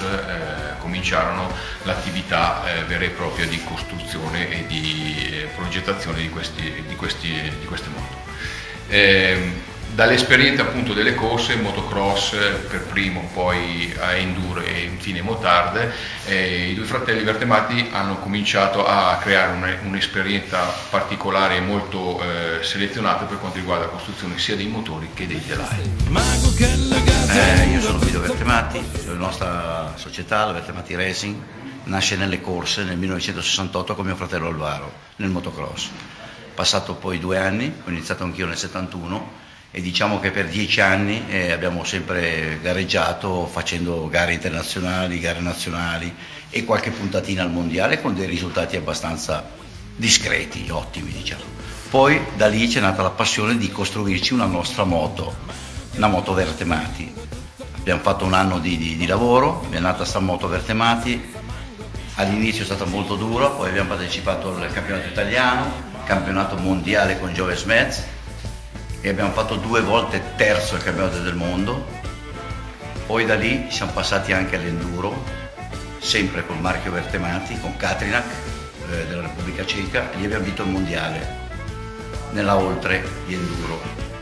cominciarono l'attività vera e propria di costruzione e di progettazione di queste moto. Dall'esperienza appunto delle corse, motocross per primo, poi a enduro e infine motard, i due fratelli Vertemati hanno cominciato a creare un'esperienza particolare e molto selezionata per quanto riguarda la costruzione sia dei motori che dei telai. Io sono Guido Vertemati, la nostra società, la Vertemati Racing, nasce nelle corse nel 1968 con mio fratello Alvaro, nel motocross. Passato poi 2 anni, ho iniziato anch'io nel 71, e diciamo che per 10 anni abbiamo sempre gareggiato facendo gare internazionali, gare nazionali e qualche puntatina al mondiale con dei risultati abbastanza discreti, ottimi diciamo. Poi da lì c'è nata la passione di costruirci una nostra moto, una moto Vertemati. Abbiamo fatto un anno di lavoro, è nata sta moto Vertemati, all'inizio è stata molto dura, poi abbiamo partecipato al campionato italiano, campionato mondiale con Joe Smets, e abbiamo fatto 2 volte terzo al campionato del mondo. Poi da lì siamo passati anche all'enduro, sempre col marchio Vertemati, con Katrinak della Repubblica Ceca, e lì abbiamo vinto il mondiale nella oltre di enduro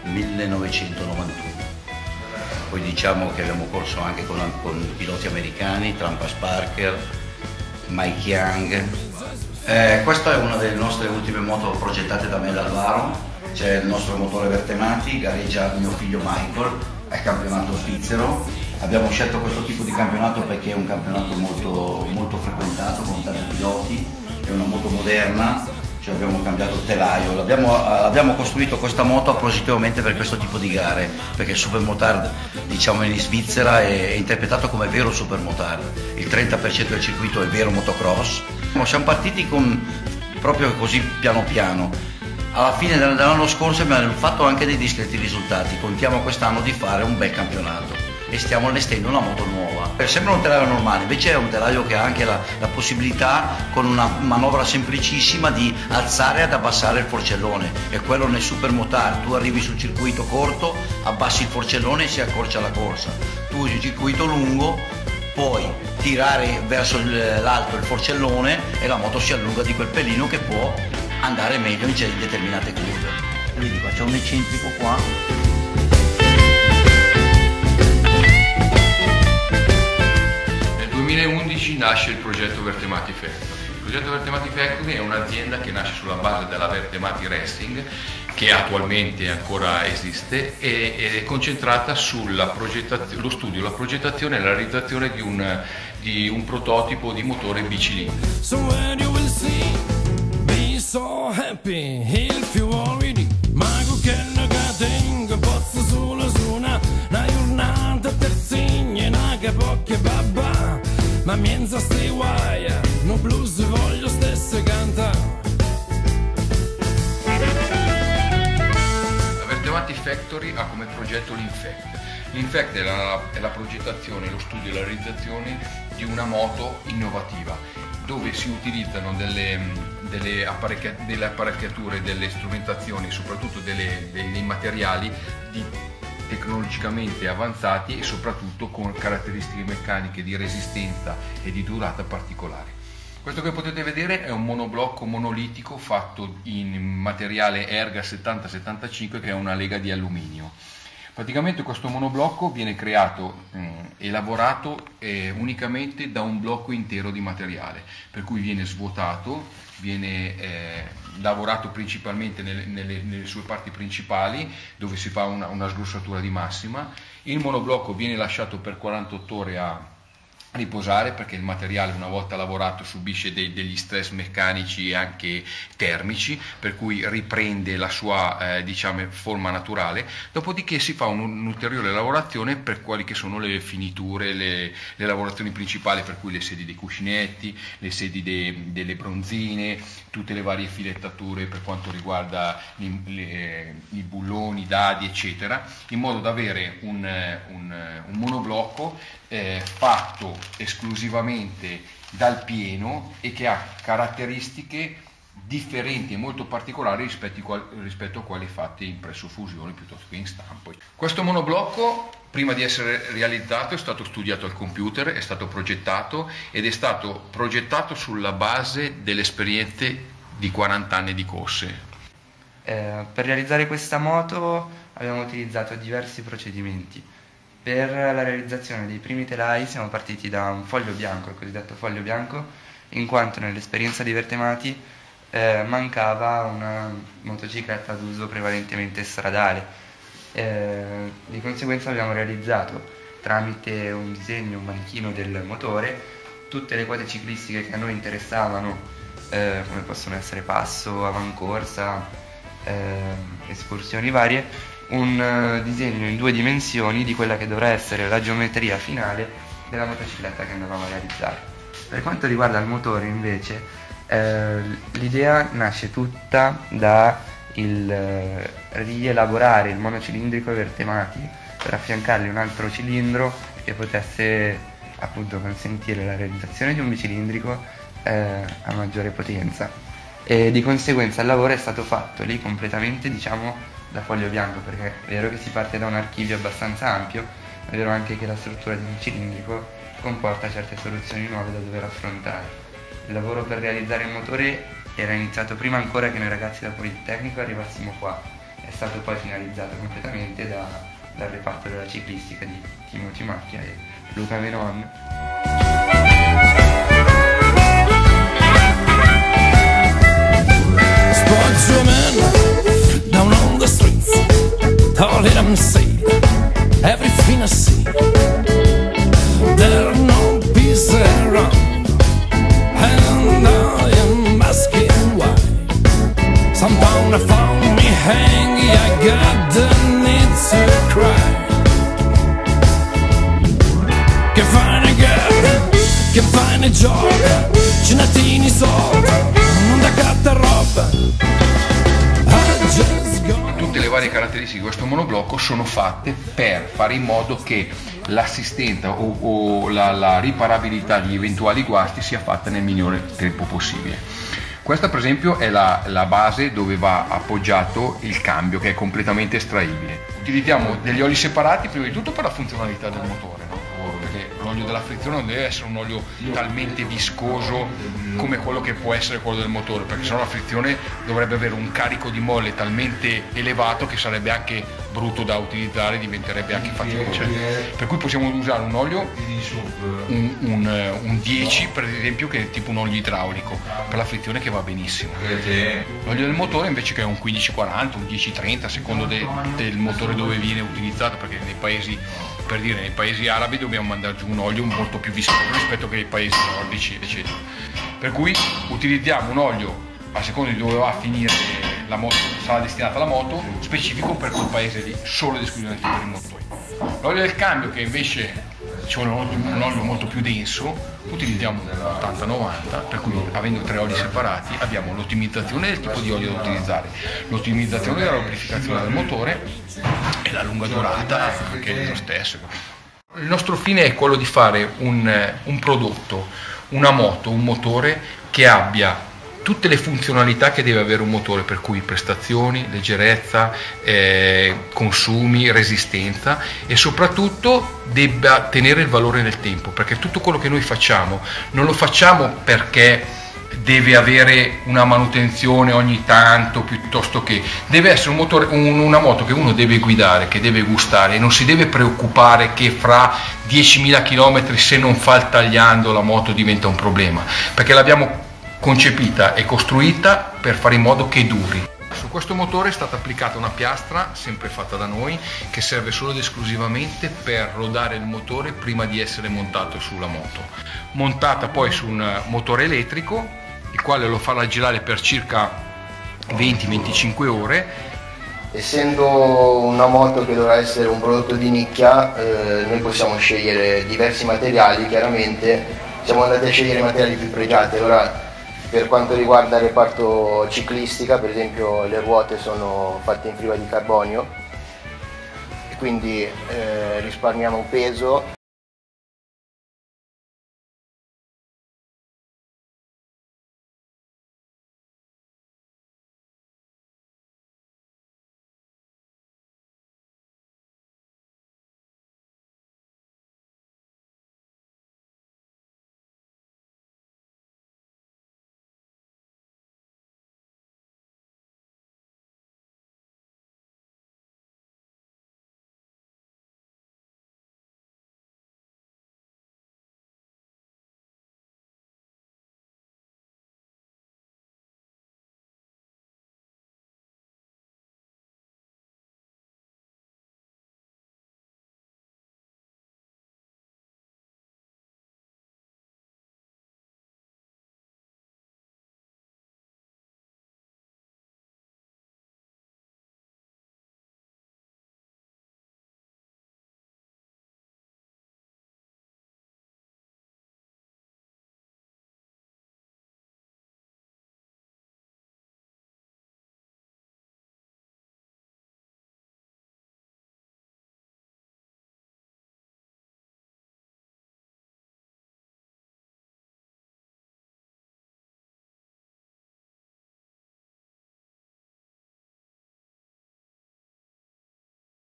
1991. Poi diciamo che abbiamo corso anche con piloti americani, Trampas Parker, Mike Young. Questa è una delle nostre ultime moto progettate da me e da Alvaro. C'è il nostro motore Vertemati, gareggia mio figlio Michael al campionato svizzero. Abbiamo scelto questo tipo di campionato perché è un campionato molto frequentato con tanti piloti, è una moto moderna, cioè abbiamo cambiato il telaio, abbiamo costruito questa moto appositamente per questo tipo di gare, perché il supermotard diciamo in Svizzera è interpretato come vero supermotard, il 30% del circuito è vero motocross. Siamo partiti proprio così piano piano. Alla fine dell'anno scorso abbiamo fatto anche dei discreti risultati, contiamo quest'anno di fare un bel campionato e stiamo allestendo una moto nuova. Sembra un telaio normale, invece è un telaio che ha anche la possibilità, con una manovra semplicissima, di alzare ed abbassare il forcellone, e quello nel supermotard, tu arrivi sul circuito corto, abbassi il forcellone e si accorcia la corsa, tu sul circuito lungo puoi tirare verso l'alto il forcellone e la moto si allunga di quel pelino che può andare meglio in determinate curve. Vedi qua c'è un eccentrico qua. Nel 2011 nasce il progetto Vertemati Factory. Il progetto Vertemati Factory è un'azienda che nasce sulla base della Vertemati Racing, che attualmente ancora esiste, ed è concentrata sullo studio, la progettazione e la realizzazione di un prototipo di motore bicilindrico. So happy, if you already Mago che tengo posso solo su una giornata terzigna, una che poche babà, ma mienza sti guaia, no blues voglio stesse cantare. La Vertemati Factory ha come progetto l'Infect. L'Infect è la progettazione, lo studio e la realizzazione di una moto innovativa, dove si utilizzano delle apparecchiature, delle strumentazioni, soprattutto dei materiali tecnologicamente avanzati e soprattutto con caratteristiche meccaniche di resistenza e di durata particolari. Questo che potete vedere è un monoblocco monolitico fatto in materiale Erga 7075, che è una lega di alluminio. Praticamente questo monoblocco viene creato e lavorato unicamente da un blocco intero di materiale, per cui viene svuotato, viene lavorato principalmente nelle sue parti principali, dove si fa una sgrossatura di massima. Il monoblocco viene lasciato per 48 ore a riposare, perché il materiale, una volta lavorato, subisce degli stress meccanici e anche termici, per cui riprende la sua diciamo forma naturale. Dopodiché si fa un'ulteriore lavorazione per quali che sono le finiture, le lavorazioni principali, per cui le sedi dei cuscinetti, le sedi delle bronzine, tutte le varie filettature per quanto riguarda i bulloni, i dadi eccetera, in modo da avere un monoblocco fatto esclusivamente dal pieno e che ha caratteristiche differenti e molto particolari rispetto a quelli fatti in pressofusione piuttosto che in stampo. Questo monoblocco, prima di essere realizzato, è stato studiato al computer, è stato progettato ed è stato progettato sulla base delle esperienze di 40 anni di corse. Per realizzare questa moto abbiamo utilizzato diversi procedimenti. Per la realizzazione dei primi telai siamo partiti da un foglio bianco, il cosiddetto foglio bianco, in quanto nell'esperienza di Vertemati mancava una motocicletta ad uso prevalentemente stradale. Di conseguenza abbiamo realizzato, tramite un disegno, un manichino del motore, tutte le quote ciclistiche che a noi interessavano, come possono essere passo, avancorsa, escursioni varie, un disegno in 2 dimensioni di quella che dovrà essere la geometria finale della motocicletta che andavamo a realizzare. Per quanto riguarda il motore invece, l'idea nasce tutta da rielaborare il monocilindrico Vertemati per affiancargli un altro cilindro che potesse appunto consentire la realizzazione di un bicilindrico a maggiore potenza. E di conseguenza il lavoro è stato fatto lì completamente, diciamo, da foglio bianco, perché è vero che si parte da un archivio abbastanza ampio, ma è vero anche che la struttura di un cilindrico comporta certe soluzioni nuove da dover affrontare. Il lavoro per realizzare il motore era iniziato prima ancora che noi ragazzi da Politecnico arrivassimo qua, è stato poi finalizzato completamente dal reparto della ciclistica di Timothy Macchia e Luca Menon. Sportswomen down on the streets, all in them see everything I see. There are no peace around, and I am asking why. Somehow I found me hanging, I got the need to cry. Can find a girl, can find a job, cenatini soldi, non da carta roba. Tutte le varie caratteristiche di questo monoblocco sono fatte per fare in modo che l'assistenza o la riparabilità di eventuali guasti sia fatta nel minore tempo possibile. Questa per esempio è la base dove va appoggiato il cambio, che è completamente estraibile. Utilizziamo degli oli separati prima di tutto per la funzionalità del motore, no? Perché l'olio della frizione non deve essere un olio talmente viscoso come quello che può essere quello del motore, perché sennò la frizione dovrebbe avere un carico di molle talmente elevato che sarebbe anche brutto da utilizzare, diventerebbe anche faticoso. Per cui possiamo usare un olio, un 10 per esempio, che è tipo un olio idraulico per la frizione, che va benissimo. L'olio del motore invece, che è un 15-40, un 10-30 a secondo del motore dove viene utilizzato, perché nei paesi, per dire, nei paesi arabi dobbiamo mandare giù un olio molto più viscoso rispetto che ai paesi nordici, eccetera. Per cui utilizziamo un olio a seconda di dove va a finire la moto, sarà destinata la moto, specifico per quel paese lì, solo ed esclusivamente per il motore. L'olio del cambio, che invece ci vuole un olio molto più denso, utilizziamo 80-90, per cui avendo 3 oli separati abbiamo l'ottimizzazione del tipo di olio da utilizzare, l'ottimizzazione della lubrificazione del motore e la lunga durata anche dello stesso. Il nostro fine è quello di fare un prodotto, una moto, un motore che abbia tutte le funzionalità che deve avere un motore, per cui prestazioni, leggerezza, consumi, resistenza, e soprattutto debba tenere il valore nel tempo, perché tutto quello che noi facciamo non lo facciamo perché deve avere una manutenzione ogni tanto, piuttosto che deve essere un motore, una moto che uno deve guidare, che deve gustare, e non si deve preoccupare che fra 10.000 km se non fa il tagliando la moto diventa un problema, perché l'abbiamo concepita e costruita per fare in modo che duri. Su questo motore è stata applicata una piastra, sempre fatta da noi, che serve solo ed esclusivamente per rodare il motore prima di essere montato sulla moto. Montata poi su un motore elettrico, il quale lo farà girare per circa 20-25 ore. Essendo una moto che dovrà essere un prodotto di nicchia, noi possiamo scegliere diversi materiali. Chiaramente siamo andati a scegliere materiali più pregiati. Ora, per quanto riguarda il reparto ciclistica, per esempio, le ruote sono fatte in fibra di carbonio, e quindi risparmiamo peso.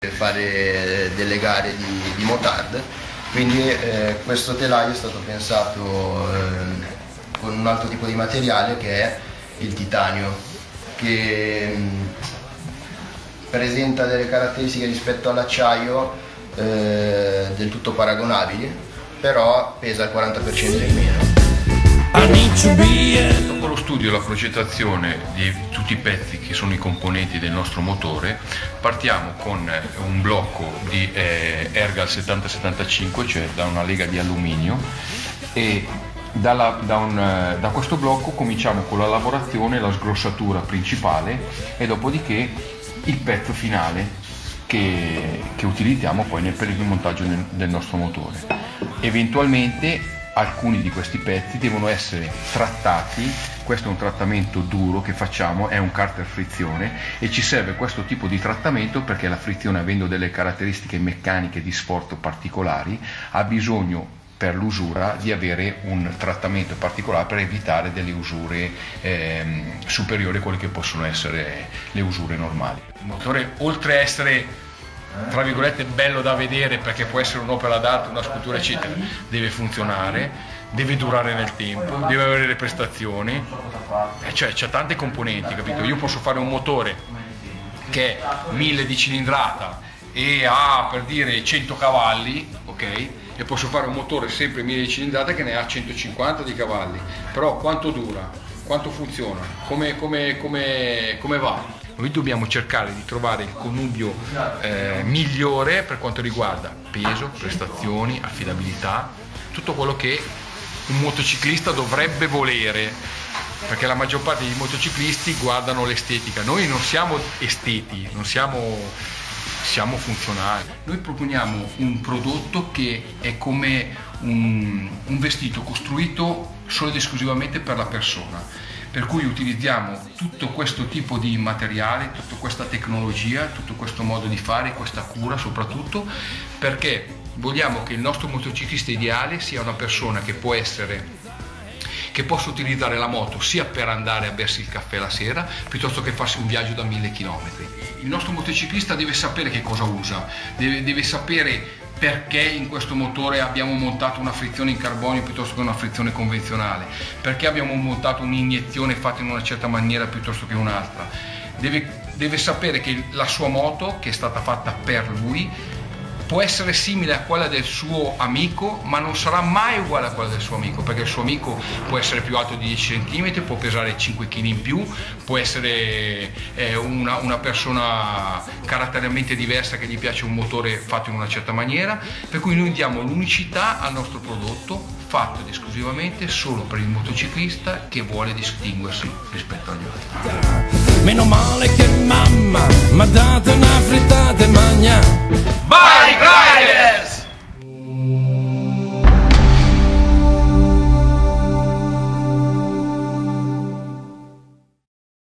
fare delle gare di motard, quindi questo telaio è stato pensato con un altro tipo di materiale che è il titanio, che presenta delle caratteristiche rispetto all'acciaio del tutto paragonabili, però pesa il 40% in meno. Dopo lo studio e la progettazione di tutti i pezzi che sono i componenti del nostro motore, partiamo con un blocco di Ergal 7075, cioè da una lega di alluminio, e da questo blocco cominciamo con la lavorazione, la sgrossatura principale e dopodiché il pezzo finale che utilizziamo poi per il montaggio del nostro motore. Eventualmente alcuni di questi pezzi devono essere trattati, questo è un trattamento duro che facciamo, è un carter frizione, e ci serve questo tipo di trattamento perché la frizione, avendo delle caratteristiche meccaniche di sforzo particolari, ha bisogno per l'usura di avere un trattamento particolare per evitare delle usure superiori a quelle che possono essere le usure normali. Il motore, oltre a essere tra virgolette bello da vedere perché può essere un'opera d'arte, una scultura eccetera, deve funzionare, deve durare nel tempo, deve avere le prestazioni, cioè c'è tante componenti, capito? Io posso fare un motore che è 1000 di cilindrata e ha, per dire, 100 cavalli, ok? E posso fare un motore sempre 1000 di cilindrata che ne ha 150 di cavalli, però quanto dura, quanto funziona, come va? Noi dobbiamo cercare di trovare il connubio migliore per quanto riguarda peso, prestazioni, affidabilità, tutto quello che un motociclista dovrebbe volere, perché la maggior parte dei motociclisti guardano l'estetica. Noi non siamo esteti, siamo funzionali. Noi proponiamo un prodotto che è come un vestito costruito solo ed esclusivamente per la persona, per cui utilizziamo tutto questo tipo di materiale, tutta questa tecnologia, tutto questo modo di fare, questa cura soprattutto, perché vogliamo che il nostro motociclista ideale sia una persona che possa utilizzare la moto sia per andare a bersi il caffè la sera, piuttosto che farsi un viaggio da 1000 km. Il nostro motociclista deve sapere che cosa usa, deve sapere perché in questo motore abbiamo montato una frizione in carbonio piuttosto che una frizione convenzionale, perché abbiamo montato un'iniezione fatta in una certa maniera piuttosto che un'altra. Deve sapere che la sua moto, che è stata fatta per lui, può essere simile a quella del suo amico, ma non sarà mai uguale a quella del suo amico, perché il suo amico può essere più alto di 10 cm, può pesare 5 kg in più, può essere una persona caratterialmente diversa che gli piace un motore fatto in una certa maniera, per cui noi diamo l'unicità al nostro prodotto, fatto ed esclusivamente solo per il motociclista che vuole distinguersi rispetto agli altri. Meno male che mamma